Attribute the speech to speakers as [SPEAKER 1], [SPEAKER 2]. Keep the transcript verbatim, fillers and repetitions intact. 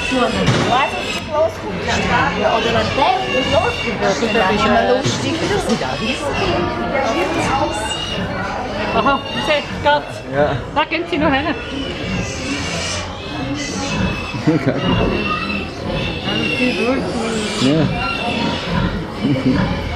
[SPEAKER 1] Was auf die Großkunden stehen. Oder an der, die losgewirkt.
[SPEAKER 2] Das ist immer lustig. Das sind alles. Aha, seht, geht's.
[SPEAKER 3] Ja.
[SPEAKER 2] Da gehen Sie noch hin.
[SPEAKER 3] Ja.